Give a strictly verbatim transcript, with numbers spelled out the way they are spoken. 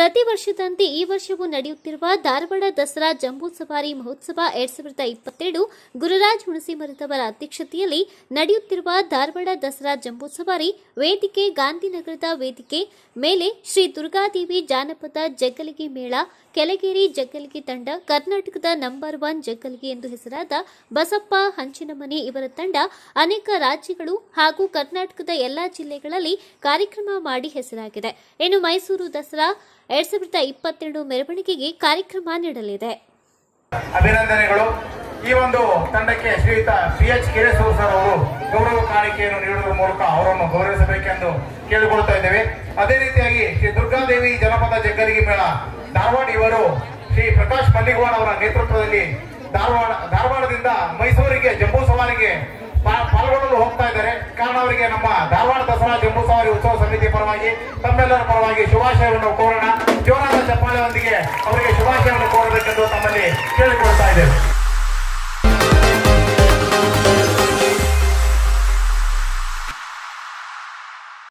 ಪ್ರತಿ ವರ್ಷದಂತೆ ಈ ವರ್ಷವೂ ನಡೆಯುತ್ತಿರುವ ಧಾರವಾಡ ದಸರಾ ಜಂಬೂ ಸವಾರಿ ಮಹೋತ್ಸವ ಎರಡ್ ಸಾವಿರದ ಇಪ್ಪತ್ತೆರಡು ಗುರುರಾಜ್ ಹುಣಸಿಮರದವರ ಅಧ್ಯಕ್ಷತೆಯಲ್ಲಿ ನಡೆಯುತ್ತಿರುವ ಧಾರವಾಡ ದಸರಾ ಜಂಬೂ ಸವಾರಿ ವೇದಿಕೆ ಗಾಂಧಿನಗರದ ವೇದಿಕೆ ಮೇಲೆ ಶ್ರೀ ದುರ್ಗಾದೇವಿ ಜಾನಪದ ಜಗ್ಗಲಿಗೆ ಮೇಳ ಕೆಳಗೇರಿ ಜಗ್ಗಲಿಗೆ ತಂಡ ಕರ್ನಾಟಕದ ನಂಬರ್ ಒನ್ ಜಗ್ಗಲಿಗೆ ಎಂದು ಹೆಸರಾದ ಬಸಪ್ಪ ಹಂಚಿನಮನಿ ಇವರ ತಂಡ ಅನೇಕ ರಾಜ್ಯಗಳು ಹಾಗೂ ಕರ್ನಾಟಕದ ಎಲ್ಲಾ ಜಿಲ್ಲೆಗಳಲ್ಲಿ ಕಾರ್ಯಕ್ರಮ ಮಾಡಿ ಹೆಸರಾಗಿದೆ. ಇನ್ನು ಮೈಸೂರು ದಸರಾ ಎರಡ್ ಸಾವಿರದ ಇಪ್ಪತ್ತೆರಡು ಮೆರವಣಿಗೆಗೆ ಕಾರ್ಯಕ್ರಮ ನೀಡಲಿದೆ. ಅಭಿನಂದನೆಗಳು. ಈ ಒಂದು ತಂಡಕ್ಕೆ ಶ್ರೀಯುತ ಪಿ ಎಚ್ ಕಿರೇಶ್ವರ ಸರ್ ಅವರು ಗೌರವ ಕಾಣಿಕೆಯನ್ನು ನೀಡುವುದರ ಮೂಲಕ ಅವರನ್ನು ಗೌರವಿಸಬೇಕೆಂದು ಕೇಳಿಕೊಳ್ತಾ ಇದ್ದೇವೆ. ಅದೇ ರೀತಿಯಾಗಿ ಶ್ರೀ ದುರ್ಗಾದೇವಿ ಜನಪದ ಜಗ್ಗಲಿಗೆ ಮೇಳ ಧಾರವಾಡ ಇವರು ಶ್ರೀ ಪ್ರಕಾಶ್ ಮಲ್ಲಿಗವಾಡ್ ಅವರ ನೇತೃತ್ವದಲ್ಲಿ ಧಾರವಾಡ ಧಾರವಾಡದಿಂದ ಮೈಸೂರಿಗೆ ಜಂಬೂ ಸವಾರಿಗೆ ಪಾಲ್ಗೊಳ್ಳಲು ಹೋಗ್ತಾ ಇದ್ದಾರೆ. ಕಾರಣ ಅವರಿಗೆ ನಮ್ಮ ಧಾರವಾಡ ದಸರಾ ಜಂಬೂ ಸವಾರಿ ಉತ್ಸವ ಸಮಿತಿ ಪರವಾಗಿ ತಮ್ಮೆಲ್ಲರ ಪರವಾಗಿ ಶುಭಾಶಯವನ್ನು ಕೋರೋಣ. ಜೋರಾದ ಚಪ್ಪಾಳೆಯೊಂದಿಗೆ ಅವರಿಗೆ ಶುಭಾಶಯವನ್ನು ಕೋರಬೇಕೆಂದು ತಮ್ಮಲ್ಲಿ ಕೇಳಿಕೊಳ್ತಾ ಇದ್ದೇವೆ.